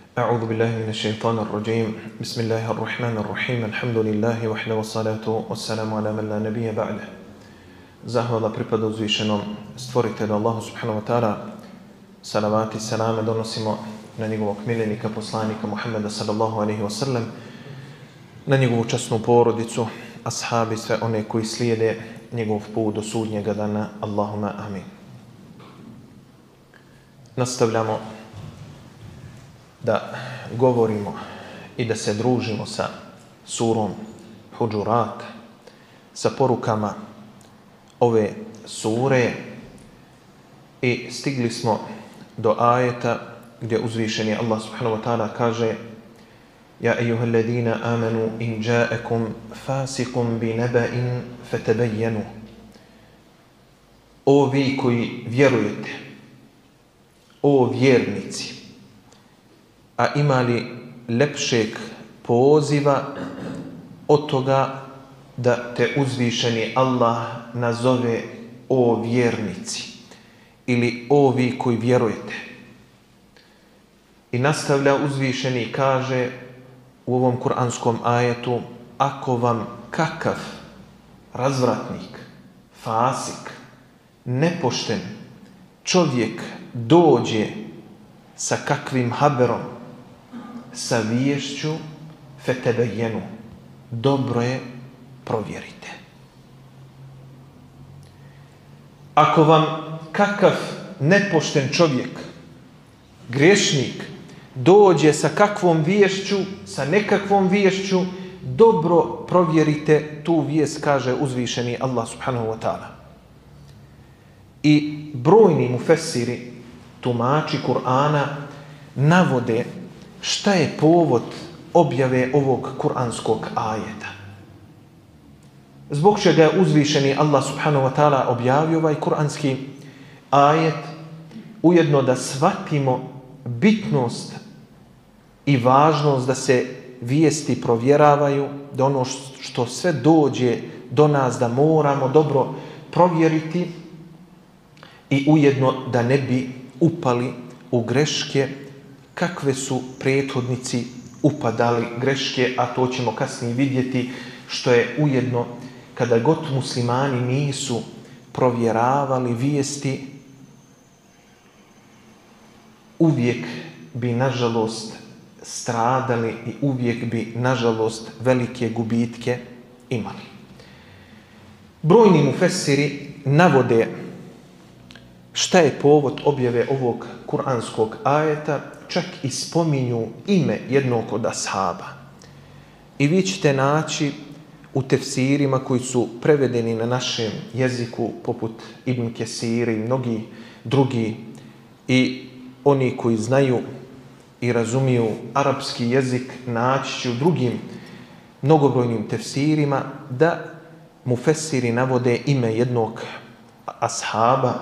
أعوذ بالله من الشيطان الرجيم بسم الله الرحمن الرحيم الحمد لله وحده والصلاة والسلام على من لا نبي بعده. Zahvala pripada uzvišenom stvoritelju Allahu subhanahu wa ta'ala. Salavat i salame donosimo na njegovog miljenika, poslanika Muhammeda sallallahu alaihi wa sallam, na njegovu časnu porodicu, ashabi, sve one koji slijede njegov put do sudnjega dana. Allahumma amin. Nastavljamo da govorimo i da se družimo sa surom Huđurat, sa porukama ove sure, i stigli smo do ajeta gdje uzvišeni Allah subhanahu wa ta'ala kaže: Ja ejuha alladina amanu in ja'akum fasikum bi neba'in fatabayyanu. O vi koji vjerujete, o vjernici, a imali lepšeg poziva od toga da te uzvišeni Allah nazove o vjernici ili o vi koji vjerujete. I nastavlja uzvišeni i kaže u ovom kuranskom ajetu: ako vam kakav razvratnik, fasik, nepošten čovjek dođe sa kakvim haberom, sa viješću, fetebeljenu, dobro je provjerite. Ako vam kakav nepošten čovjek, griješnik, dođe sa kakvom viješću, sa nekakvom viješću, dobro provjerite tu vijest, kaže uzvišeni Allah subhanahu wa ta'ala. I brojni mufesiri, tumači Kur'ana, navode šta je povod objave ovog kuranskog ajeta. Zbog čega je uzvišeni Allah subhanahu wa ta'ala objavio ovaj kuranski ajet, ujedno da shvatimo bitnost i važnost da se vijesti provjeravaju, da ono što sve dođe do nas da moramo dobro provjeriti, i ujedno da ne bi upali u greške kakve su prethodnici upadali greške, a to ćemo kasnije vidjeti, što je ujedno kada god muslimani nisu provjeravali vijesti, uvijek bi nažalost stradali i uvijek bi nažalost velike gubitke imali. Brojni mufesiri navode šta je povod objave ovog kuranskog ajeta, čak i spominju ime jednog od ashaba. I vi ćete naći u tefsirima koji su prevedeni na našem jeziku, poput Ibn Kesiri i mnogi drugi, i oni koji znaju i razumiju arapski jezik, naći će u drugim mnogobrojnim tefsirima da mufesiri navode ime jednog ashaba,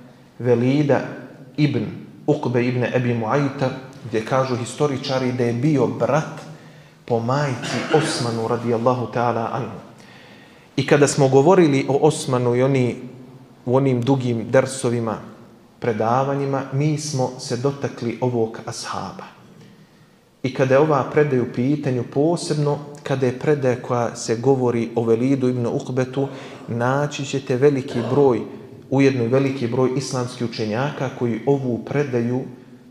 Velida ibn Uqbe ibn Ebi Muajta, gdje kažu historičari da je bio brat po majci Osmanu radijallahu ta'ala anhu. I kada smo govorili o Osmanu i u onim dugim dersovima, predavanjima, mi smo se dotakli ovog ashaba. I kada je ova predaja u pitanju, posebno kada je predaja koja se govori o Velidu ibn Uqbetu, naći ćete veliki broj, ujedno i veliki broj islamskih učenjaka koji ovu predaju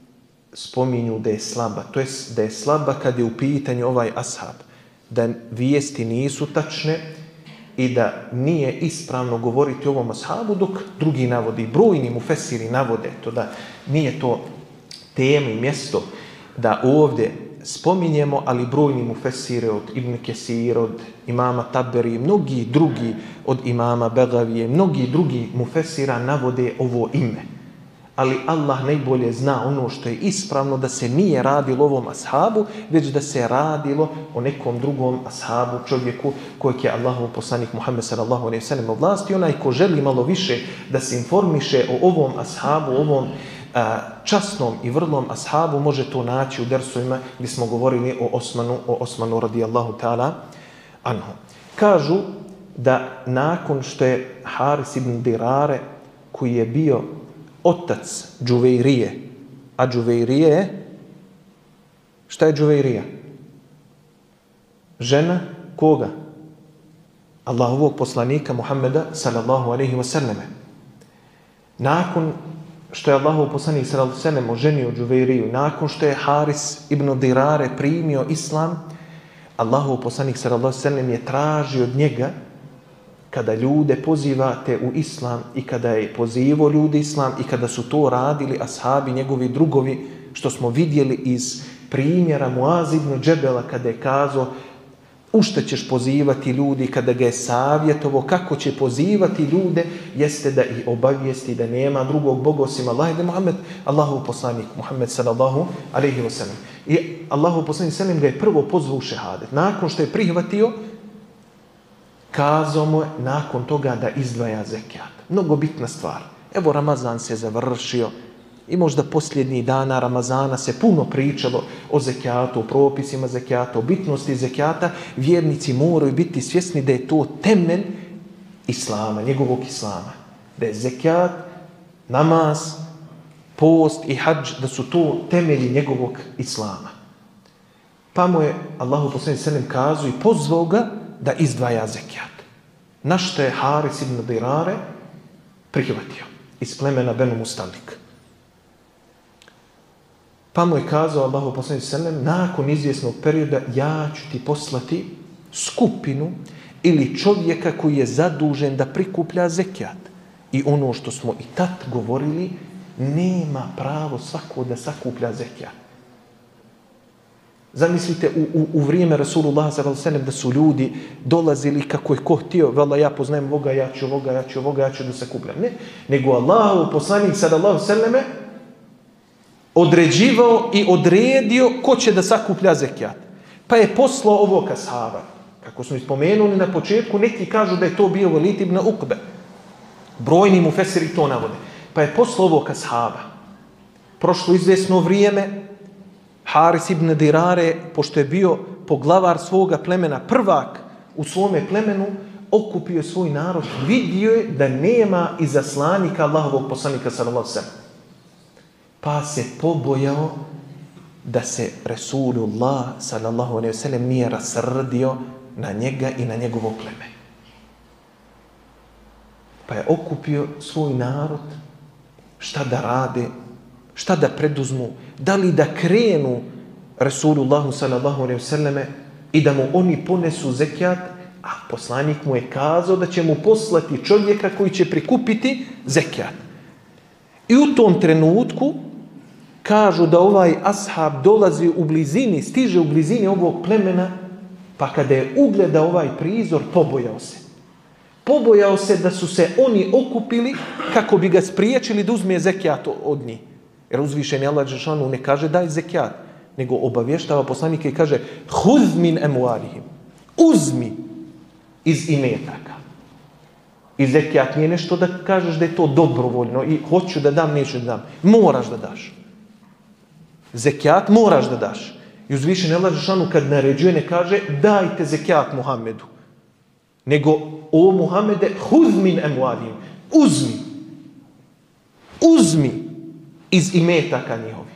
spominju da je slaba. To jest da je slaba kad je u pitanju ovaj ashab, da vijesti nisu tačne i da nije ispravno govoriti o ovom ashabu, dok drugi navodi, brojni mufesiri navode to, da nije to tema i mjesto da ovdje spominjemo, ali brojni mufesire od Ibn Kesir, od imama Taberi, mnogi drugi od imama Begavije, mnogi drugi mufesira navode ovo ime. Ali Allah najbolje zna ono što je ispravno, da se nije radilo o ovom ashabu, već da se radilo o nekom drugom ashabu, čovjeku kojeg je Allahov poslanik Muhammed sallallahu alejhi ve sellem ovlastio. Onaj ko želi malo više da se informiše o ovom ashabu, o ovom časnom i vrlom ashabu, može to naći u dersovima gdje smo govorili o Osmanu radijallahu ta'ala anhu. Kažu da nakon što je Haris ibn Dirare, koji je bio otac Džuvejrije, a Džuvejrije Šta je Džuveirija? Žena koga? Allahovog poslanika Muhammeda sallallahu alejhi ve selleme. Nakon što je Allahov poslanik sallallahu alejhi ve sellem oženio Džuveiriju, nakon što je Haris ibn Dirare primio islam, Allahov poslanik sallallahu alejhi ve sellem je tražio od njega, kada ljude pozivate u islam i kada je pozivao ljude islam i kada su to radili ashabi, njegovi drugovi, što smo vidjeli iz primjera Muaz ibn Džebela kada je kazao u šta ćeš pozivati ljudi, kada ga je savjetovo kako će pozivati ljude, jeste da ih obavijesti da nema drugog Boga osim Allah i da Muhammed, Allahov poslanik Muhammed sallallahu alejhi ve sellem. I Allahov poslanik sallam ga je prvo pozvao u šehadet. Nakon što je prihvatio, kazao mu je nakon toga da izdvaja zekijat. Mnogo bitna stvar. Evo Ramazan se završio i možda posljednjih dana Ramazana se puno pričalo o zekijatu, o propisima zekijata, o bitnosti zekijata. Vjernici moraju biti svjesni da je to temelj islama, njegovog islama. Da je zekijat, namaz, post i hadž, da su to temelji njegovog islama. Pa mu je Allahu poslanik sallam kazao i pozvao ga da izdvaja zekijat. Na što je Haris ibn Dirare prihvatio iz plemena Benu Mustalik. Pa mu je kazao Allahu poslanik sallam, nakon izvjesnog perioda ja ću ti poslati skupinu ili čovjeka koji je zadužen da prikuplja zekijat. I ono što smo i tad govorili, nema pravo svako da sakuplja zekijat. Zamislite u vrijeme Rasulullah sallallahu alejhi ve sellem da su ljudi dolazili kako je ko htio, vela ja poznajem ovoga, ja ću da sakupljam. Ne, nego Allahov poslanik sallallahu alejhi ve selleme određivao i odredio ko će da sakuplja zekijat. Pa je poslao ovog ashaba. Kako smo ispomenuli na početku, neki kažu da je to bio Velid ibn Ukbe. Brojni mufesiri to navode. Pa je poslao ovog ashaba. Prošlo izvjesno vrijeme, Haris ibn Dirare, pošto je bio poglavar svoga plemena, prvak u svome plemenu, okupio svoj narod, vidio je da nema izaslanika Allahovog poslanika sallallahu alejhi ve sellem. Pa se pobojao da se Resulullah sallallahu alejhi ve sellem nije rasrdio na njega i na njegovo pleme. Pa je okupio svoj narod, šta da rade, šta da preduzmu, da li da krenu Resulullahu sallallahu alejhi ve selleme i da mu oni ponesu zekijat, a poslanik mu je kazao da će mu poslati čovjeka koji će prikupiti zekijat. I u tom trenutku kažu da ovaj ashab dolazi u blizini, stiže u blizini ovog plemena, pa kada je ugledao ovaj prizor, pobojao se. Pobojao se da su se oni okupili kako bi ga spriječili da uzme zekijat od njih. Jer uzvišeni Allah dželešanu ne kaže daj zekijat, nego obavještava poslanike i kaže huz min emuarihim, uzmi iz imetaka. I zekijat nije nešto da kažeš da je to dobrovoljno i hoću da dam, neću da dam. Moraš da daš. Zekijat moraš da daš. I uzvišeni Allah dželešanu kad naređuje ne kaže dajte zekijat Muhammedu, nego o Muhammede huz min emuarihim, uzmi iz imetaka njihovi.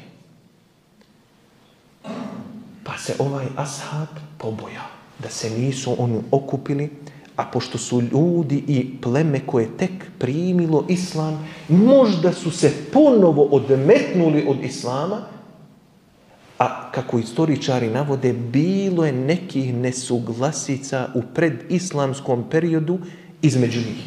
Pa se ovaj ashab pobojao da se nisu oni okupili, a pošto su ljudi i pleme koje tek primilo islam, možda su se ponovo odmetnuli od islama, a kako istoričari navode, bilo je nekih nesuglasica u predislamskom periodu između njih.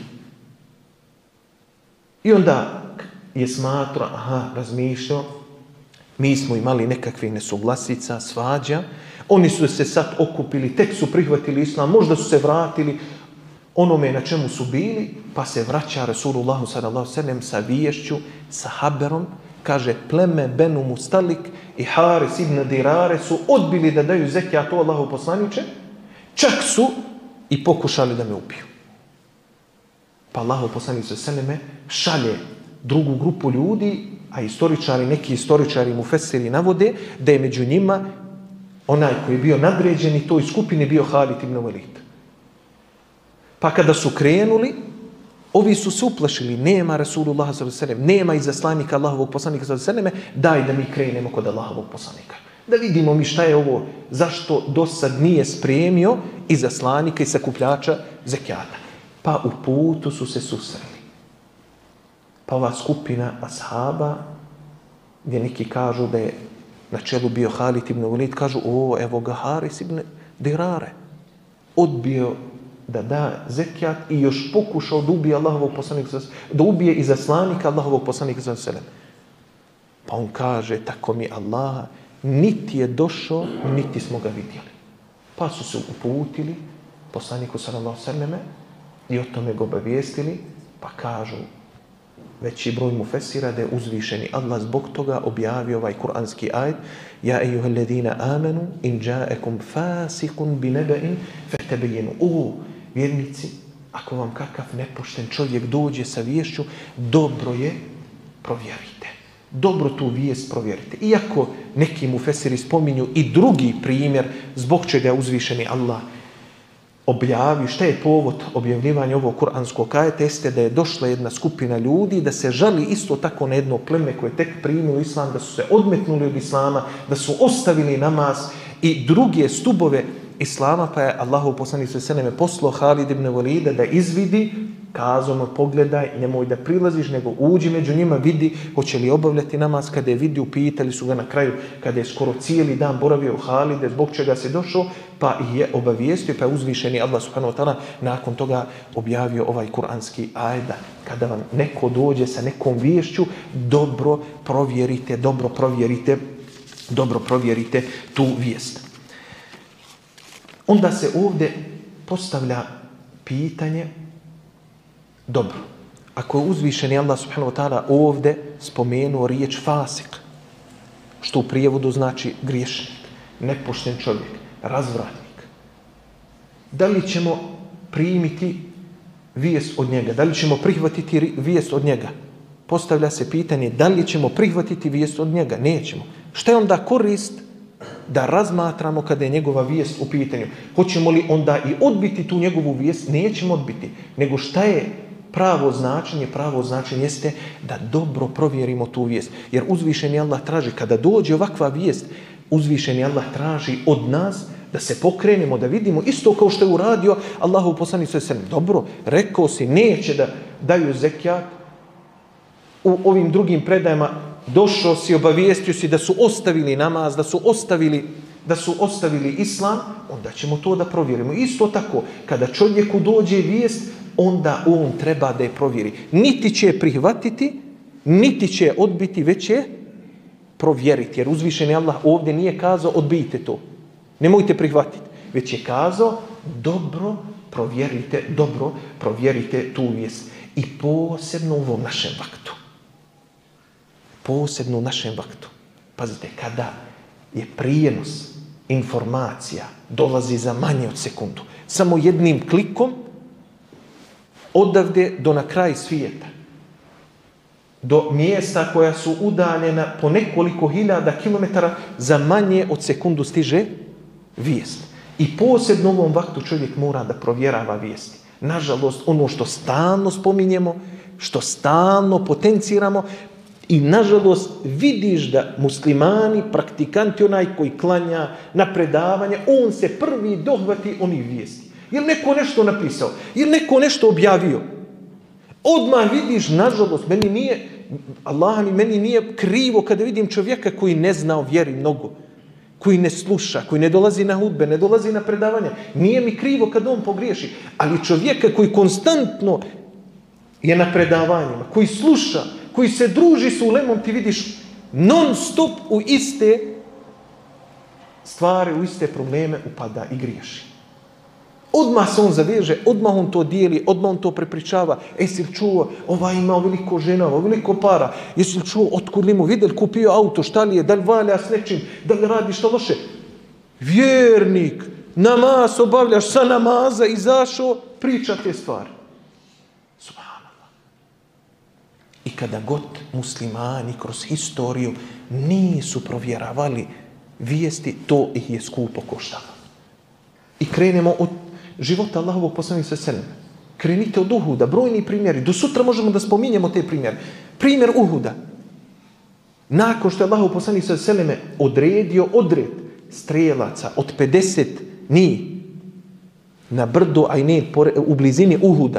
I onda je smatrao, razmišljao, mi smo imali nekakvih nesuglasica, svađa, oni su se sad okupili, tek su prihvatili islam, možda su se vratili onome na čemu su bili, pa se vraća Resulullahu sallallahu alejhi ve sellem sa viješću, sa haberom, kaže pleme Benu Mustalik i Haris ibn Dirare su odbili da daju zekijat o Allahu poslaniče, čak su i pokušali da me ubiju. Pa Allahu poslanik sallallahu alejhi ve sellem šalje drugu grupu ljudi, a neki istoričari mufesiri navode da je među njima onaj koji je bio nadređen i toj skupini bio Halid ibn Velid. Pa kada su krenuli, ovi su se uplašili, nema Rasulullah sallallahu alejhi ve sellem, nema izaslanika Allahovog poslanika sallallahu alejhi ve selleme, daj da mi krenemo kod Allahovog poslanika. Da vidimo mi šta je ovo, zašto do sad nije spremio izaslanika i sakupljača zekijata. Pa u putu su se susreli. Pa ova skupina ashaba, gdje neki kažu da je na čelu bio Halid ibn Walid, kažu, evo ga Haris ibn Dirare. Odbio da da zekijat i još pokušao da ubije Allahovog poslanika, da ubije izaslanika Allahovog poslanika sallallahu alejhi ve sellem. Pa on kaže, tako mi Allaha, niti je došao, niti smo ga vidjeli. Pa su se uputili poslaniku sallallahu alejhi ve selleme i o tome ga obavijestili, pa kažu, veći broj mufesira da je uzvišeni Allah zbog toga objavio ovaj kuranski ajet: Ja ejuhalladina amanu in ja'akum fasiqun binaba'in fatabayyanu. O vjernici, ako vam kakav nepošten čovjek dođe sa viješću, dobro je provjerite. Dobro tu vijest provjerite. Iako neki mufesiri spominju i drugi primjer zbog čega je uzvišeni Allah objavi, šta je povod objavljivanja ovog kuranskog ajeta, jeste da je došla jedna skupina ljudi da se žali isto tako na jedno pleme koje je tek primilo islam, da su se odmetnuli od islama, da su ostavili namaz i druge stubove islama, pa je Allahov poslanik sallallahu alejhi ve sellem poslao Halid ibn Walida da izvidi, kazao mu, pogledaj, nemoj da prilaziš, nego uđi među njima, vidi hoće li obavljati namaz. Kada je vidio, pitali su ga na kraju, kada je skoro cijeli dan boravio u Halide, zbog čega se došao, pa je obavijestio, pa je uzvišeni Allah subhanahu wa ta'ala nakon toga objavio ovaj kuranski ajet: kada vam neko dođe sa nekom viješću, dobro provjerite tu vijest. Onda se ovdje postavlja pitanje, dobro, ako je uzvišeni Allah subhanahu wa ta'ala ovdje spomenuo riječ fasik, što u prijevodu znači griješnik, nepošten čovjek, razvratnik, da li ćemo primiti vijest od njega? Da li ćemo prihvatiti vijest od njega? Postavlja se pitanje, da li ćemo prihvatiti vijest od njega? Nećemo. Šta je onda korist da razmatramo kada je njegova vijest u pitanju? Hoćemo li onda i odbiti tu njegovu vijest? Nećemo odbiti. Nego šta je pravo značenje? Pravo značenje jeste da dobro provjerimo tu vijest. Jer uzvišeni Allah traži, kada dođe ovakva vijest, uzvišeni Allah traži od nas da se pokrenemo, da vidimo isto kao što je uradio Allahov poslanik sallallahu alejhi ve sellem. Dobro, rekao si neće da daju zekijat, u ovim drugim predajama došao si, obavijestio si da su ostavili namaz, da su ostavili islam, onda ćemo to da provjerimo. Isto tako, kada čovjeku dođe vijest, onda on treba da je provjeri. Niti će je prihvatiti, niti će je odbiti, već je provjeriti. Jer uzvišeni Allah ovdje nije kazao odbijte to, nemojte prihvatiti, već je kazao dobro provjerite tu vijest. I posebno u ovom našem vaktu. Posebno u našem vaktu. Pazite, kada je prijenos informacija dolazi za manje od sekundu, samo jednim klikom odavde do na kraj svijeta, do mjesta koja su udaljena po nekoliko hiljada kilometara, za manje od sekundu stiže vijest. I posebno u ovom vaktu čovjek mora da provjerava vijesti. Nažalost, ono što stalno spominjemo, što stalno potenciramo, i nažalost vidiš da muslimani, praktikanti, onaj koji klanja na predavanje, on se prvi dohvati onih vijesti. Je li neko nešto napisao? Je li neko nešto objavio? Odmah vidiš, nažalost, meni nije krivo kada vidim čovjeka koji ne zna o vjeri mnogo, koji ne sluša, koji ne dolazi na hudbe, ne dolazi na predavanja. Nije mi krivo kada on pogriješi, ali čovjeka koji konstantno je na predavanjima, koji sluša, koji se druži s ulemom, ti vidiš non stop u iste stvari, u iste probleme upada i griješi. Odmah se on zaveže, odmah on to dijeli, odmah on to prepričava. Jesi li čuo, ovaj ima veliko žena, veliko para, jesi li čuo, otkud li mu vidjeli, kupio auto, šta li je, da li valja s nečim, da li radi šta loše? Vjernik, namaz obavljaš, sa namaza izašao, priča te stvari. I kada god muslimani kroz historiju nisu provjeravali vijesti, to ih je skupo koštalo. I krenemo od života Allahovog poslanika sallallahu alejhi ve sellem. Krenite od Uhuda, brojni primjeri. Do sutra možemo da spominjemo te primjere. Primjer Uhuda. Nakon što je Allahov poslanik sallallahu alejhi ve selleme odredio odred strijelaca od 50 njih na brdu Ajnir u blizini Uhuda,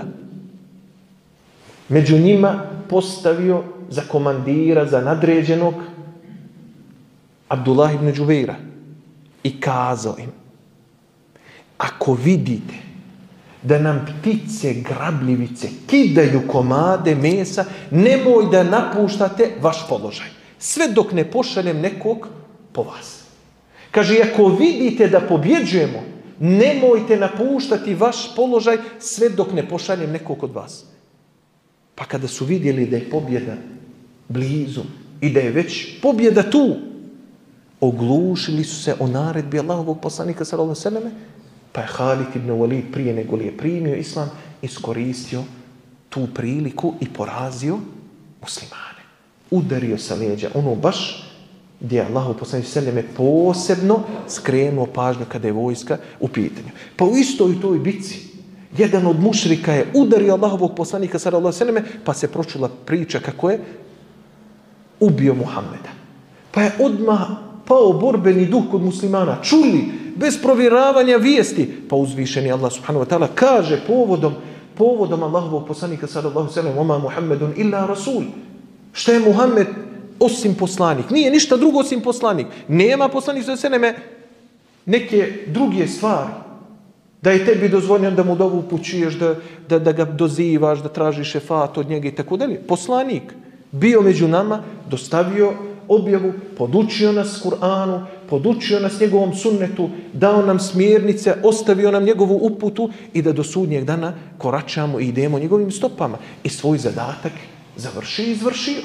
među njima postavio za komandira, za nadređenog Abdullah ibn Đubeira i kazao im: ako vidite da nam ptice grabljivice kidaju komade mesa, nemoj da napuštate vaš položaj, sve dok ne pošaljem nekog po vas. Kaže, ako vidite da pobjeđujemo, nemojte napuštati vaš položaj sve dok ne pošaljem nekog od vas. Pa kada su vidjeli da je pobjeda blizu i da je već pobjeda tu, oglušili su se o naredbi Allahovog poslanika sallallahu alejhi ve selleme, pa je Halid ibn Walid prije nego li je primio islam iskoristio tu priliku i porazio muslimane. Udario sa leđa, ono baš gdje je Allahov poslanik sallallahu alejhi ve selleme posebno skrenuo pažnju kada je vojska u pitanju. Pa u istoj toj bitci jedan od mušrika je udario Allahovog poslanika sallallahu alejhi ve selleme, pa se pročula priča kako je ubio Muhameda. Pa je odmah pao borbeni duh kod muslimana. Čuli, bez provjeravanja vijesti. Pa uzvišeni Allah subhanahu wa ta'ala kaže povodom Allahovog poslanika sallallahu alejhi ve sellem: "Oma Muhammedun illa rasul." Šta je Muhammed osim poslanik? Nije ništa drugo osim poslanik. Nema poslanik sallallahu alejhi ve selleme neke druge stvari. Da je tebi dozvoljeno da mu dovu upućuješ, da ga dozivaš, da tražiš šefat od njega i tako dalje. Poslanik bio među nama, dostavio objavu, podučio nas Kur'anu, podučio nas njegovom sunnetu, dao nam smjernice, ostavio nam njegovu uputu i da do sudnjeg dana koračamo i idemo njegovim stopama. I svoj zadatak završio i izvršio.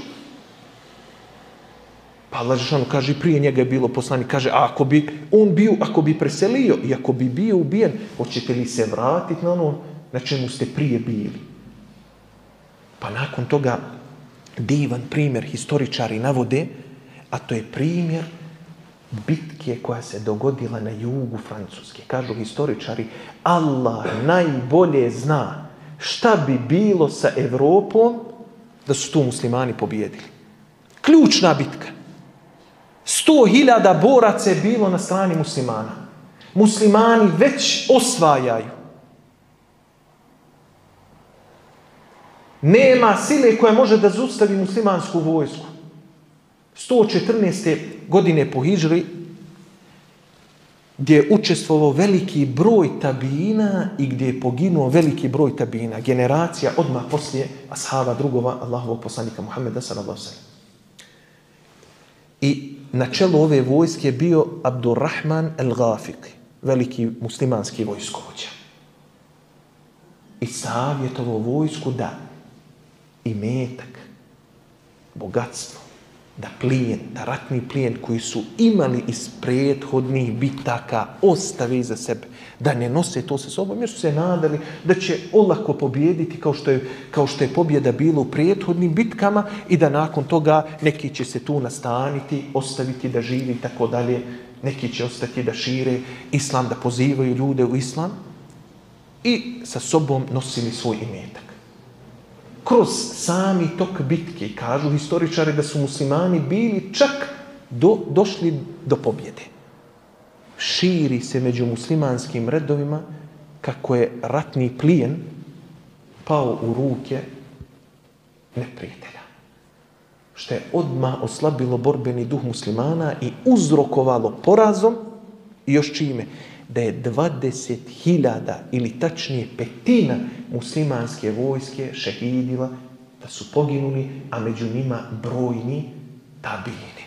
Pa Allah dželešanu kaže, prije njega je bilo poslanik, kaže, ako bi preselio i ako bi bio ubijen, hoćete li se vratiti na ono na čemu ste prije bili? Pa nakon toga divan primjer historičari navode, a to je primjer bitke koja se dogodila na jugu Francuske. Kažu historičari, Allah najbolje zna šta bi bilo sa Evropom da su tu muslimani pobjedili. Ključna bitka. 100.000 boraca je bilo na strani muslimana. Muslimani već osvajaju. Nema sile koja može da zaustavi muslimansku vojsku. 114. godine po hidžri, gdje je učestvovao veliki broj tabina i gdje je poginuo veliki broj tabina. Generacija odmah poslije ashaba drugova Allahovog poslanika Muhammeda sallallahu alejhi ve sellem. I na čelu ove vojske je bio Abdurrahman el-Ghafiqi, veliki muslimanski vojskovođa. I savjetovao vojsku da imetak, bogatstvo, da plijen, da ratni plijen koji su imali iz prethodnih bitaka ostave iza sebe, da ne nose to sa sobom, jer su se nadali da će olako pobijediti kao što je pobjeda bila u prethodnim bitkama i da nakon toga neki će se tu nastaniti, ostaviti da živi i tako dalje, neki će ostati da šire islam, da pozivaju ljude u islam i sa sobom nosili svoj imetak. Kroz sami tok bitke, kažu historičari da su muslimani bili čak došli do pobjede. Širi se među muslimanskim redovima kako je ratni plijen pao u ruke neprijatelja. Što je odmah oslabilo borbeni duh muslimana i uzrokovalo porazom i još čime? Da je 20.000 ili tačnije 1/5 muslimanske vojske šehidila, da su poginuli, a među njima brojni tabini.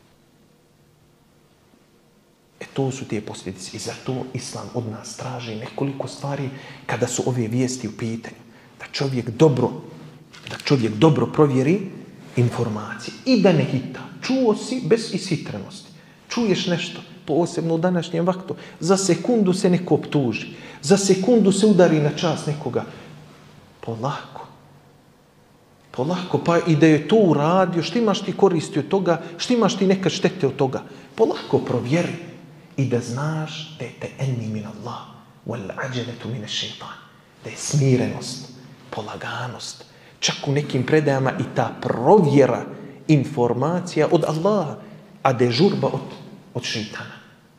To su te posljedice i zato Islam od nas traži nekoliko stvari kada su ove vijesti u pitanju. Da čovjek dobro provjeri informacije i da ne hita. Čuo si bez ishitrenosti. Čuješ nešto, posebno u današnjem vaktu, za sekundu se neko optuži, za sekundu se udari na čast nekoga. Polako, pa i da je to uradio, što imaš ti koristi od toga, što imaš ti nekad štete od toga. Polako provjeri i da znaš da je te'enni min Allah, wal ađeletu min ash-shaytan, da je smirenost, polaganost, čak u nekim predajama i ta provjera informacija od Allaha, a dežurba od šeitana.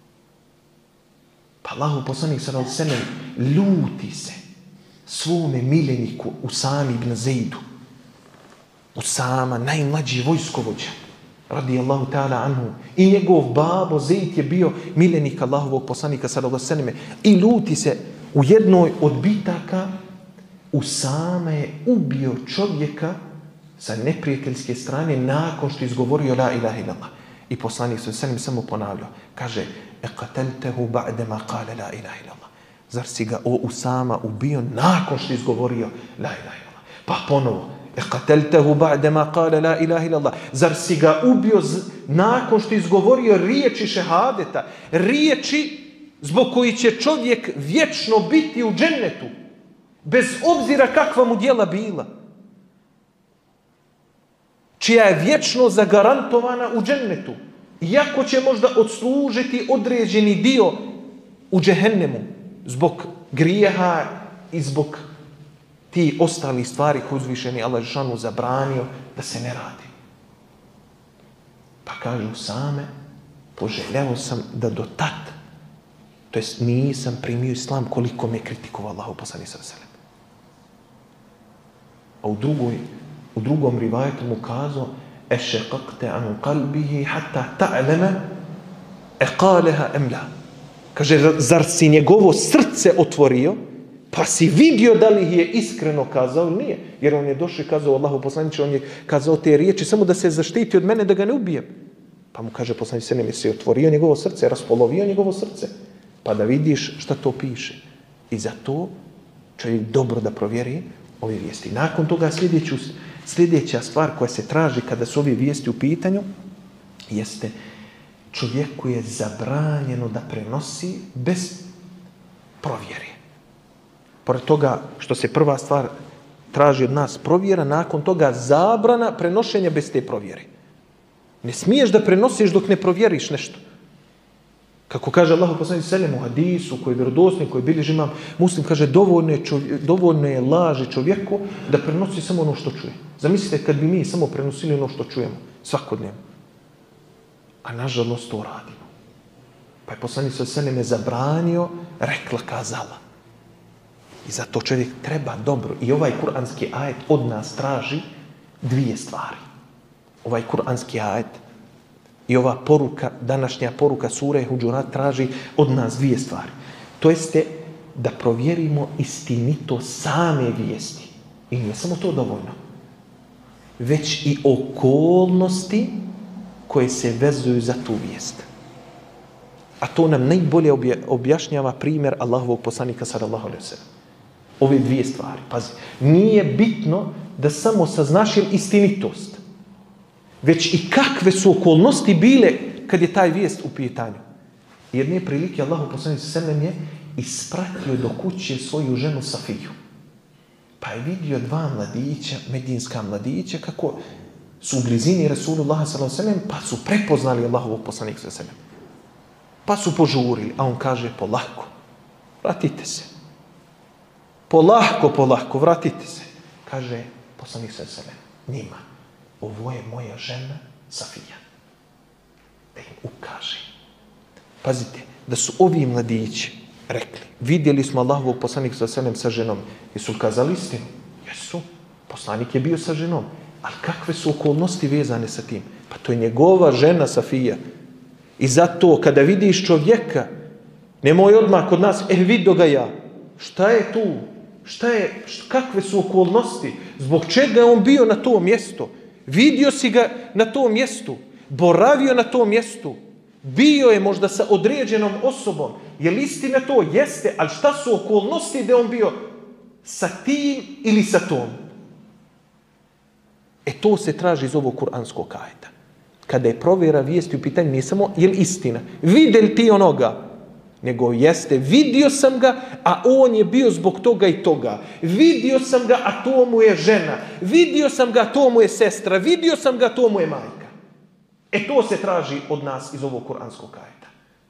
Pa Allahu poslanik sallallahu alejhi ve sellem ljuti se svome miljeniku Usami ibn Zejdu. Usama, najmlađi vojskovođa, radijallahu ta'ala anhu. I njegov babo Zejd je bio miljenik Allahovog poslanika sallallahu alejhi ve selleme. I ljuti se u jednoj od bitaka. Usama je ubio čovjeka sa neprijateljske strane nakon što izgovorio la ilaha illallah. I poslanik sallallahu alejhi ve sellem samo ponavljao. Kaže, eqateltehu ba'dema qale la ilaha illallah. Zar si ga, o Usama, ubio nakon što izgovorio la ilaha illallah? Pa ponovo, eqateltehu ba'dema qale la ilaha illallah. Zar si ga ubio nakon što izgovorio riječi šehadeta, riječi zbog koji će čovjek vječno biti u džennetu, bez obzira kakva mu djela bila, čija je vječno zagarantovana u džennetu, iako će možda odslužiti određeni dio u džehennemu zbog grijeha i zbog ti ostalih stvari koje uzvišeni Allah dželešanu zabranio da se ne radi. Pa kaže Usame, poželjeo sam da do tad, to jest nisam primio islam koliko me kritikovao Allahu poslanik sallallahu alejhi ve sellem. A u drugom rivajetu mu kazao, ešeqaqte an qalbihi hatta ta'lama eqaleha am la. Kaže, zar si njegovo srce otvorio, pa si vidio da li je iskreno kazao ili nije. Jer on je došao i kazao, Allahu poslaniče, on je kazao te riječi samo da se zaštiti od mene da ga ne ubijem. Pa mu kaže poslanik sallallahu alejhi ve sellem, si otvorio njegovo srce, raspolovio njegovo srce, pa da vidiš šta to piše. I zato čovjek dobro da provjeri ove vijesti. Nakon toga sljedeća stvar koja se traži kada su ove vijesti u pitanju jeste čovjeku je zabranjeno da prenosi bez provjere. Pored toga što se prva stvar traži od nas provjera, nakon toga zabrana prenošenja bez te provjere. Ne smiješ da prenosiš dok ne provjeriš nešto. Kako kaže Allahu poslanik sallallahu alejhi ve sellem u hadisu koji je vjerodostojan, koji bilježi Imam Muslim, kaže dovoljno je laži čovjeku da prenosi samo ono što čuje. Zamislite kad bi mi samo prenosili ono što čujemo svakodnevno. A nažalost to radimo. Pa je poslanik sallallahu alejhi ve sellem zabranio, rekla kazala. I zato čovjek treba dobro. I ovaj kuranski ajet od nas traži dvije stvari. Ovaj kuranski ajet i ova poruka, današnja poruka sure Huđurat traži od nas dvije stvari. To jeste da provjerimo istinito same vijesti. I nije samo to dovoljno. Već i okolnosti koje se vezuju za tu vijest. A to nam najbolje objašnjava primjer Allahovog poslanika sallallahu alejhi ve sellem. Ove dvije stvari. Pazi, nije bitno da samo saznaš istinitost, već i kakve su okolnosti bile kad je taj vijest u pitanju. Jedne prilike Allahu poslanik sallallahu alejhi ve sellem je ispratio do kuće svoju ženu Safiju. Pa je vidio dva mladića, medinska mladića, kako su u blizini Rasulullaha sallallahu alejhi ve sellem, pa su prepoznali Allahovog poslanika sallallahu alejhi ve sellem. Pa su požurili, a on kaže polako, vratite se. Polako, vratite se. Kaže poslanik sallallahu alejhi ve sellem njima, ovo je moja žena Safija. Da im ukaže. Pazite, da su ovi mladići rekli, vidjeli smo Allahovog poslanika sallallahu alejhi ve sellem sa ženom. Jesu kazali istinu? Jesu. Poslanik je bio sa ženom. Ali kakve su okolnosti vezane sa tim? Pa to je njegova žena Safija. I zato kada vidiš čovjeka, nemoj odmah kod nas, vidio ga ja. Šta je tu? Kakve su okolnosti? Zbog čega je on bio na tom mjestu? Vidio si ga na tom mjestu, boravio na tom mjestu, bio je možda sa određenom osobom. Je li istina to? Jeste, ali šta su okolnosti da on bio sa tim ili sa tom? To se traži iz ovog kuranskog ajeta. Kada je provjera vijesti u pitanju, nije samo je li istina, vidi li ti onoga, nego jeste, vidio sam ga, a on je bio zbog toga i toga. Vidio sam ga, a to mu je žena. Vidio sam ga, a to mu je sestra. Vidio sam ga, a to mu je majka. To se traži od nas iz ovog kuranskog ajeta.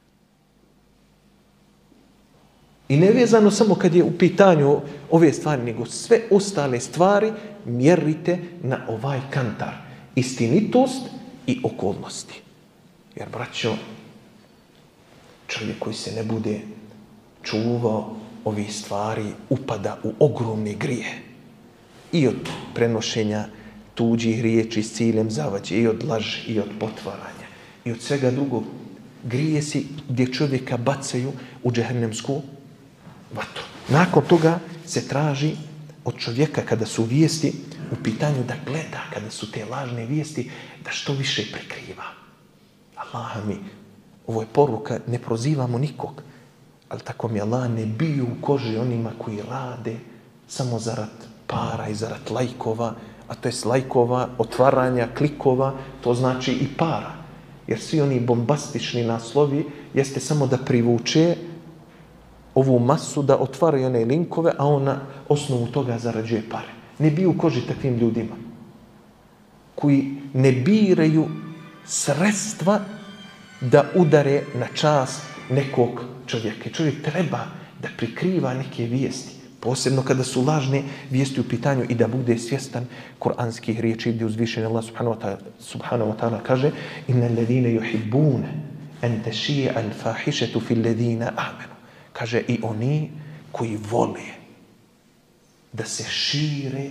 I nevezano samo kad je u pitanju ove stvari, nego sve ostale stvari mjerite na ovaj kantar. istinitost i okolnosti. Jer, braćo, čovjek koji se ne bude čuvao ovih stvari upada u ogromne grije. I od prenošenja tuđih riječi s ciljem zavađe, i od laži, i od potvaranja, i od svega drugog. Grije si gdje čovjeka bacaju u džehennemsku vatru. Nakon toga se traži od čovjeka kada su vijesti u pitanju da gleda, kada su te lažne vijesti, da što više prikriva. Allah mi, ovo je poruka, ne prozivamo nikog, ali tako mi Allah, ne biju u koži onima koji rade samo zarad para i zarad lajkova, a to je lajkova, otvaranja, klikova, to znači i para. Jer svi oni bombastični naslovi jeste samo da privuče ovu masu, da otvaraju one linkove, a on na osnovu toga zarađuje pare. Ne biju u koži takvim ljudima koji ne biraju sredstva da udare na čast nekog čovjeka. Čovjek treba da prikriva neke vijesti, posebno kada su lažne vijesti u pitanju, i da bude svjestan kuranskih riječi gdje uzvišeni Allah subhanahu wa ta'ala kaže: inna alladhina yuhibbuna an tashia al-fahishatu fi alladhina amanu. Kaže, i oni koji vole da se šire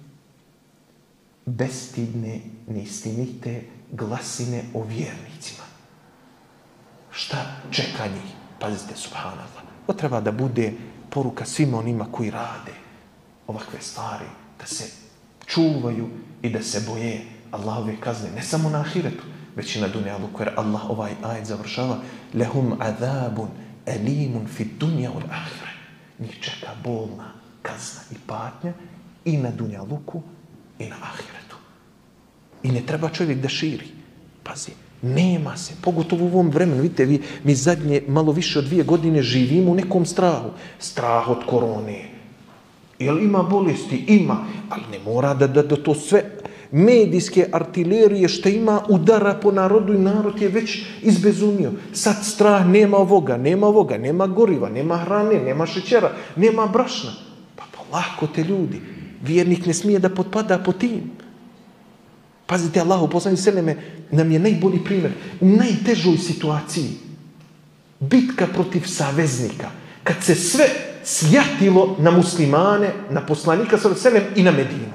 bestidne, neistinite glasine o vjernicima. Šta čeka njih? Pazite, subhanallah. To treba da bude poruka svima onima koji rade ovakve stvari, da se čuvaju i da se boje Allahove kazne, ne samo na ahiretu, već i na dunjaluku, jer Allah ovaj ajet završava: lehum azabun alimun fi dunja wal ahire. Njih čeka bolna kazna i patnja i na dunjaluku i na ahiretu. I ne treba čovjek da širi. Pazi, nema se, pogotovo u ovom vremenu. Vidite, mi zadnje malo više od 2 godine živimo u nekom strahu. Strah od korone. Jel ima bolesti? Ima. Ali ne mora da to sve medijske artilerije što ima udara po narodu i narod je već izbezumio. Sad strah, nema ovoga, nema goriva, nema hrane, nema šećera, nema brašna. Pa polako te ljudi. Vjernik ne smije da potpada po tim. Pazite, Allahu poslanik seleme nam je najbolji primjer. U najtežoj situaciji, bitka protiv saveznika, kad se sve sjatilo na muslimane, na poslanika selem i na Medinu.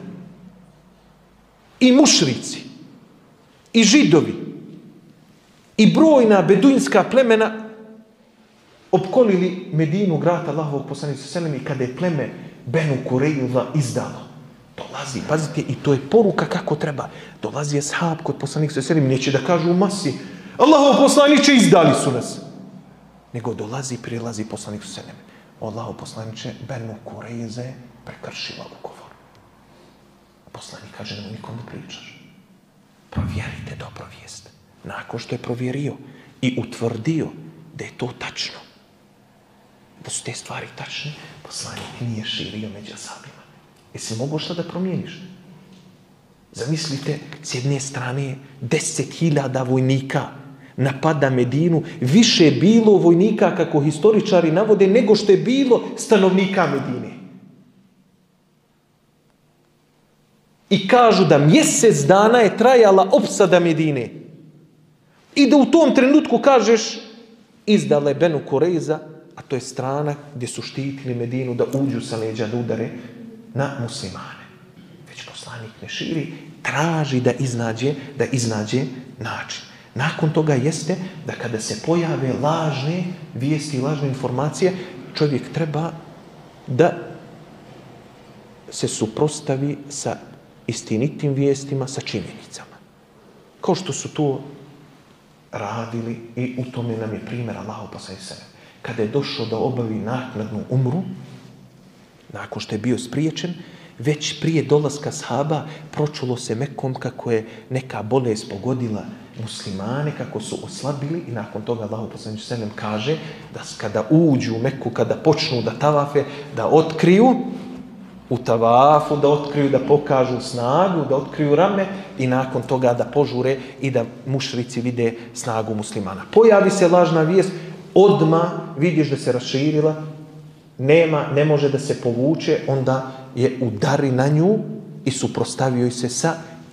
I mušrici, i židovi, i brojna beduinska plemena opkolili Medinu, grad Allahovog poslanika selem, i kada je pleme Benu Kurejza izdalo. Dolazi, pazite, i to je poruka kako treba. Dolazi ashab kod poslanika selem, neće da kažu u masi: Allahov poslaniče, izdali su nas. Nego dolazi, prilazi poslaniku selem: Allahov poslaniče, Benu Kurejza je prekršila ugovor. Poslanik kaže: nemoj nikom da pričaš. Provjerite dobro vijest. Nakon što je provjerio i utvrdio da je to tačno, da su te stvari tačne, poslanik nije širio među ashabima. Jesi mogao šta da promijeniš? Zamislite, s jedne strane 10.000 vojnika napada Medinu, više je bilo vojnika, kako historičari navode, nego što je bilo stanovnika Medine. I kažu da mjesec dana je trajala opsada Medine. I da u tom trenutku kažeš: izdala je Benu Kurejza, a to je strana gdje su štitili Medinu, da uđu sa leđa, da udare na muslimane. Već poslanik ne širi, traži da iznađe način. Nakon toga jeste da kada se pojave lažne vijesti i lažne informacije, čovjek treba da se suprotstavi sa istinitim vijestima, sa činjenicama. Kao što su to radili, i u tome nam je primjer Allahu poslanik selem. Kada je došao da obavi naknadnu umru, nakon što je bio spriječen, već prije dolaska ashaba pročulo se Mekom kako je neka bolest pogodila muslimane, kako su oslabili, i nakon toga Allahu poslanik selem kaže da kada uđu u Meku, kada počnu da tavafe, da otkriju u tavafu, da otkriju, da pokažu snagu, da otkriju rame, i nakon toga da požure i da mušrici vide snagu muslimana. Pojavi se lažna vijest, odmah vidiš da se raširila, ne može da se povuče, onda je udari na nju i suprotstavio se sa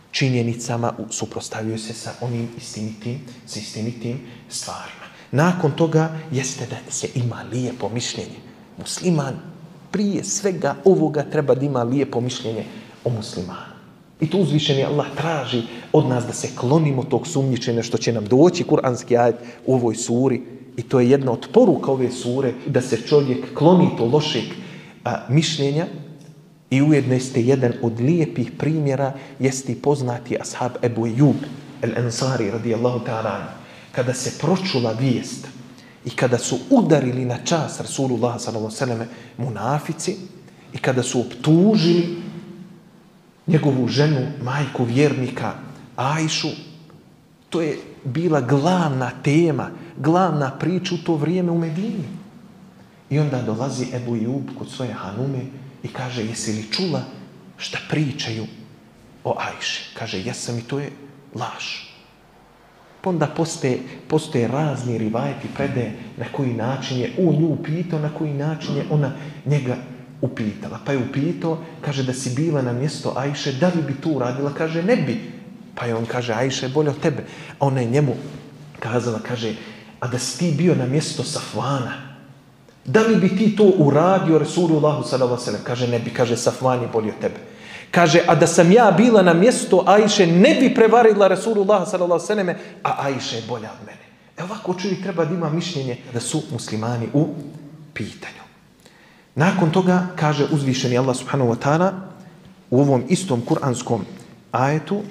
činjenicama, suprotstavio se sa onim istinitim stvarima. Nakon toga jeste da se ima lijepo mišljenje. Musliman prije svega ovoga treba da ima lijepo mišljenje o muslimanu. I to uzvišeni Allah traži od nas da se klonimo tog sumnjičenja što će nam doći kuranski ajet u ovoj suri. I to je jedna od poruka ove sure, da se čovjek kloni to lošeg mišljenja. I ujedno jeste jedan od lijepih primjera, jeste poznati ashab Ebu Ejub el-Ansari radijallahu ta'ala. Kada se pročula vijest i kada su udarili na čast Rasulullah sallallahu alejhi ve selleme munafici i kada su optužili njegovu ženu, majku vjernika Ajšu, to je bila glavna tema, glavna priča u to vrijeme u Medini. I onda dolazi Ebu Ejub kod svoje hanume i kaže, jesi li čula šta pričaju o Ajši? Kaže, jesam i to je laž. Pa onda postoje razni rivajeti predaje na koji način je on nju upitao, na koji način je ona njega upitala. Pa je upitao, kaže, da si bila na mjesto Ajše, da li bi to uradila? Kaže, ne bi. Pa je on kaže, Ajša je bolja od tebe. A ona je njemu kazala, kaže, a da si ti bio na mjesto Safvana, da li bi ti to uradio Rasulullahu sallallahu alejhi ve sellem? Kaže, ne bi. Kaže, Safvan je bolji od tebe. Kaže, a da sam ja bila na mjesto Ajše, ne bi prevarila Rasulullah sallallahu alejhi ve selleme, a Ajša je bolja od mene. Ovako čovjek treba da ima mišljenje da su muslimani u pitanju. Nakon toga kaže uzvišeni Allah subhanahu wa ta'ala u ovom istom kuranskom ajetu,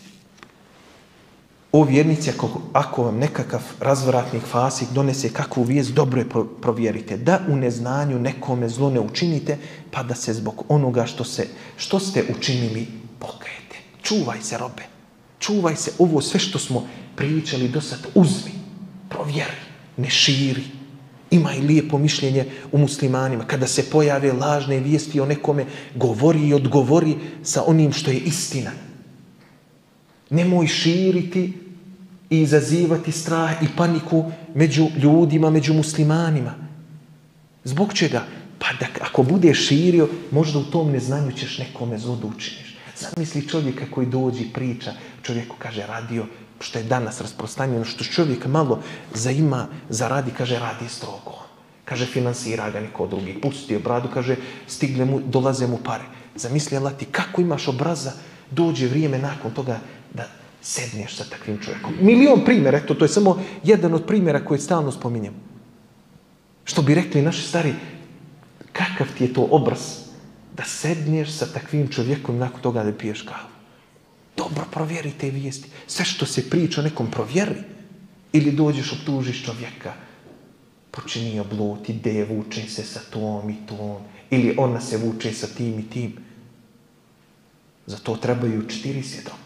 o vjernici, ako vam nekakav razvratnik fasik donese kakvu vijest, dobro je provjerite, da u neznanju nekome zlo ne učinite, pa da se zbog onoga što ste učinili pokajete. Čuvaj se, robe, čuvaj se, ovo sve što smo pričali do sad, uzmi, provjeri, ne širi. Imaj lijepo mišljenje u muslimanima. Kada se pojave lažne vijesti o nekome, govori i odgovori sa onim što je istina. Nemoj širiti i izazivati strah i paniku među ljudima, među muslimanima. Zbog čega? Pa da ako budeš širio, možda u tom neznanju ćeš nekome zlo da učiniš. Zamisli čovjeka koji dođe i priča, čovjeku kaže radio, što je danas rasprostranjeno, što čovjek malo zaima, zaradi, kaže radi strogo. Kaže finansira ga niko drugi, pustio bradu, kaže stigle mu, dolaze mu pare. Zamisli Allah ti kako imaš obraza, dođe vrijeme nakon toga da sedneš sa takvim čovjekom. Milion primjera, eto, to je samo jedan od primjera koje stalno spominjem. Što bi rekli naši stari, kakav ti je to obraz da sedneš sa takvim čovjekom nakon toga da piješ kavu. Dobro provjeri te vijesti. Sve što se priča o nekom provjeri. Ili dođeš, optužiš čovjeka, počinio blud, ide, vuče se sa tom i tom. Ili ona se vuče sa tim i tim. Za to trebaju 4 svjedoka.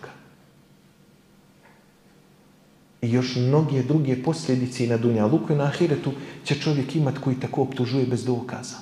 I još mnoge druge posljedice na dunjaluku i na ahiretu će čovjek imati koji tako optužuje bez dokaza.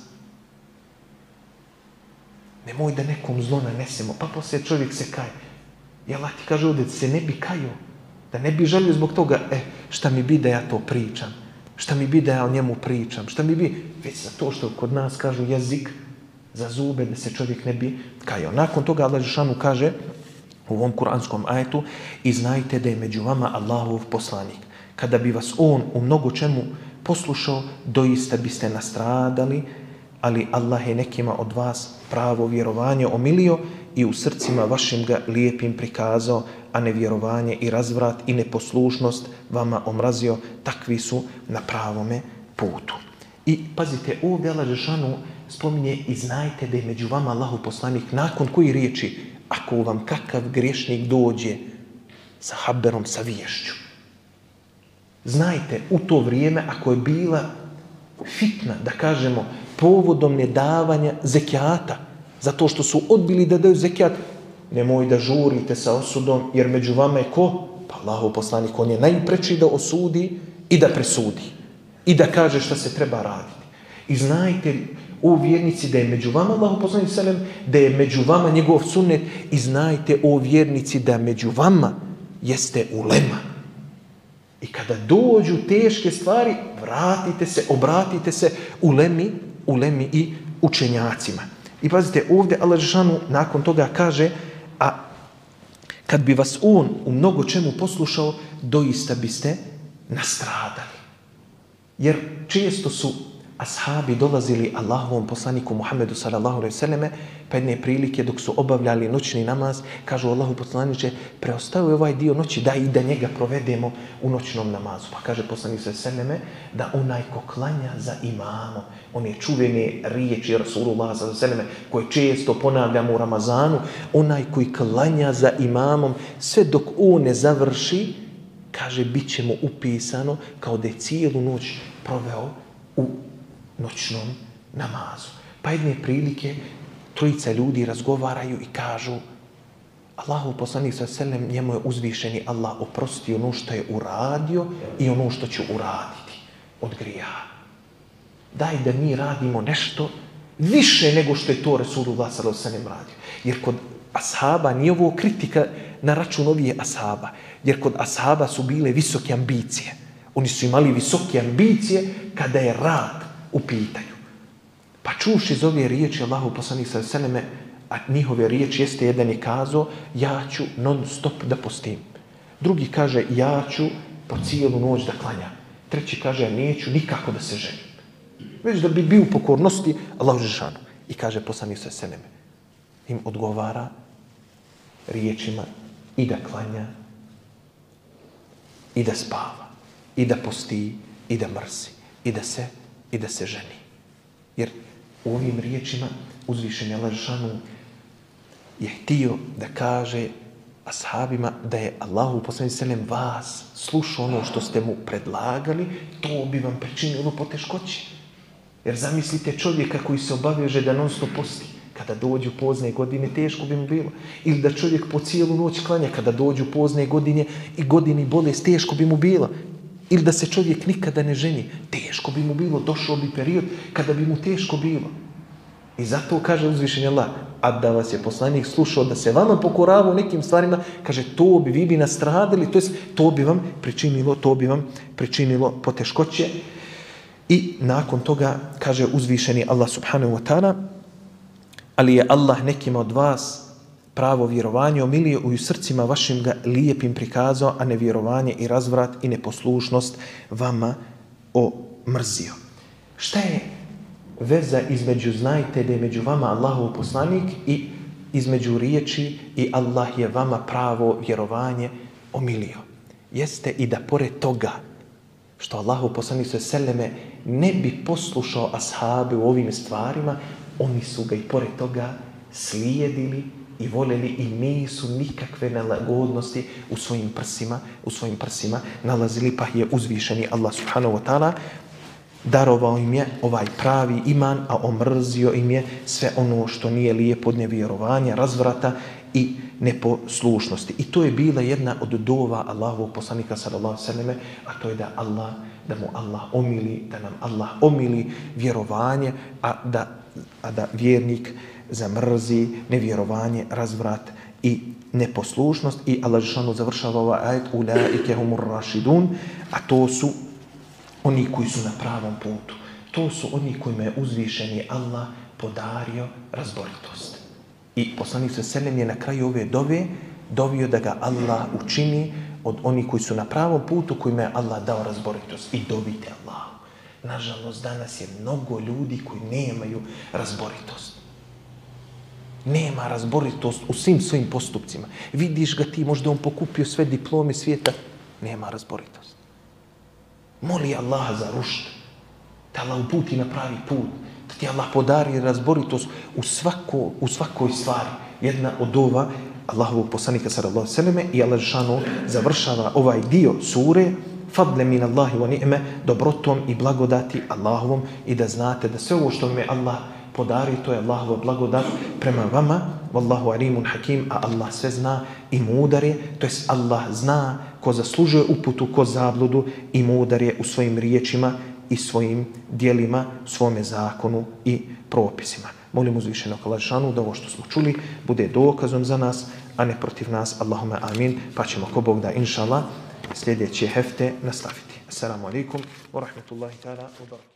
Nemoj da nekom zlo nanesemo, pa poslije čovjek se kaje. I Allah ti kaže ovdje da se ne bi kajao, da ne bi želio zbog toga, šta mi bi da ja to pričam, šta mi bi da ja o njemu pričam, šta mi bi, već za to što kod nas kažu jezik za zube, da se čovjek ne bi kajao. Nakon toga Allah Žešanu kaže u ovom kuranskom ajetu, i znajte da je među vama Allahov poslanik. Kada bi vas on u mnogo čemu poslušao, doista biste nastradali, ali Allah je nekima od vas pravo vjerovanje omilio i u srcima vašim ga lijepim prikazao, a nevjerovanje i razvrat i neposlušnost vama omrazio, takvi su na pravome putu. I pazite, ovdje Allah Žešanu spominje i znajte da je među vama Allahov poslanik, nakon koji riječi, ako vam kakav griješnik dođe sa haberom, sa viješću. Znajte, u to vrijeme, ako je bila fitna, da kažemo, povodom nedavanja zekijata, zato što su odbili da daju zekijat, nemoj da žurite sa osudom, jer među vama je ko? Pa Allahov poslanik, on je najpreči da osudi i da presudi. I da kaže šta se treba raditi. I znajte, o vjernici, da je među vama Allahov poslanik sallam, da je među vama njegov sunnet, i znajte, o vjernici, da među vama jeste ulema. I kada dođu teške stvari, vratite se, obratite se ulemi i učenjacima. I pazite, ovdje Allah Žešanu nakon toga kad bi vas on u mnogo čemu poslušao, doista biste nastradali. Jer često su ashabi dolazili Allahovom poslaniku Muhammedu sallallahu alejhi ve selleme, pa jedne prilike dok su obavljali noćni namaz, kažu Allahu poslaniče, preostao je ovaj dio noći, daj i da njega provedemo u noćnom namazu. Pa kaže poslanik sallallahu alejhi ve selleme da onaj ko klanja za imamom, one čuvene riječi Rasulullah sallallahu alejhi ve selleme koje često ponavljamo u Ramazanu, onaj koji klanja za imamom sve dok on ne završi, kaže, bit će mu upisano kao da je cijelu noć proveo u noćnom namazu. Pa jedne prilike trojica ljudi razgovaraju i kažu Allahu poslanik sallallahu alejhi ve sellem, njemu je uzvišeni Allah oprostio ono što je uradio i ono što će uraditi od grijeha. Daj da mi radimo nešto više nego što je to Rasulullah sallallahu alejhi ve sellem radio. Jer kod ashaba nije ovo kritika na račun ovih ashaba, jer kod ashaba su bile visoke ambicije. Oni su imali visoke ambicije kada je rad u pitanju. Pa čuši iz ove riječi Allahu poslanik sallallahu alejhi ve selleme, a njihove riječi jeste, jedan je kazao ja ću non stop da postim. Drugi kaže ja ću po cijelu noć da klanjam. Treći kaže neću nikako da se ženim. Već da bi bio u pokornosti Allahu dželešanu. I kaže poslanik sallallahu alejhi ve selleme, im odgovara riječima i da klanja, i da spava, i da posti, i da mrsi, i da se ženi. Jer u ovim riječima uzvišeni Allah dželešanu je htio da kaže ashabima da je Allahu poslanik sallallahu alejhi ve sellem vas slušao ono što ste mu predlagali, to bi vam pričinilo poteškoće. Jer zamislite čovjeka koji se obaveže da non stop posti. Kada dođu pozne godine, teško bi mu bilo. Ili da čovjek po cijelu noć klanja, kada dođu pozne godine i godini bolest, teško bi mu bilo. Ili da se čovjek nikada ne ženi, teško bi mu bilo, došao bi period kada bi mu teško bilo. I zato kaže uzvišeni Allah, a da vas je poslanik slušao da se vama pokoravao nekim stvarima, kaže vi bi nastradali, to jest to bi vam pričinilo poteškoće. I nakon toga kaže uzvišeni Allah subhanahu wa ta'ala, ali je Allah nekima od vas pravo vjerovanje omilio u srcima vašim ga lijepim prikazao, a nevjerovanje i razvrat i neposlušnost vama omrzio. Šta je veza između, znajte da je među vama Allahov poslanik i između riječi i Allah je vama pravo vjerovanje omilio? Jeste i da pored toga što Allahov poslanik selleme ne bi poslušao ashabe u ovim stvarima, oni su ga i pored toga slijedili i voljeli i nisu nikakve nelagodnosti u svojim prsima nalazili, pa je uzvišeni Allah subhanahu wa ta'ala darovao im je ovaj pravi iman, a omrzio im je sve ono što nije lijepo od nevjerovanja, razvrata i neposlušnosti. I to je bila jedna od dova Allahovog poslanika sallallahu alejhi ve selleme, a to je da mu Allah omili, da nam Allah omili vjerovanje, a da vjernik zamrzi nevjerovanje, razvrat i neposlušnost. I Allah dželešanu završava ovaj ajet ulaike humur rašidun, a to su oni koji su na pravom putu. To su oni kojima je uzvišeni Allah podario razboritost. I poslanik sallallahu alejhi ve sellem je na kraju ove dove dovio da ga Allah učini od onih koji su na pravom putu, kojima je Allah dao razboritost. I dovite Allah. Nažalost, danas je mnogo ljudi koji nemaju razboritost. Nema razboritost u svim svojim postupcima. Vidiš ga ti, možda on pokupio sve diplome svijeta, nema razboritost. Moli Allaha za rušt, da Allah uputi na pravi put, da ti Allah podari razboritost u svakoj stvari. Jedna od dova Allahovog poslanika sallallahu alejhi ve selleme, i Allah dželešanu završava ovaj dio sure fadle min Allahi wa ni'me, dobrotom i blagodati Allahovom, i da znate da sve ovo što vam je Allah podari, to je Allahova blagodat prema vama. Wallahu alimun hakim, a Allah sve zna i mudar je, to jest Allah zna ko zaslužuje uputu, ko zabludu, i mudar je u svojim riječima i svojim djelima, svome zakonu i propisima. Molim uzvišenog Allah dželešanu da ovo što smo čuli bude dokazom za nas, a ne protiv nas. Allahumma amin. Pa ćemo ko Bog da inša Allah sljedeće hefte nastaviti. Assalamu alaikum wa rahmatullahi ta'ala wa barakatuh.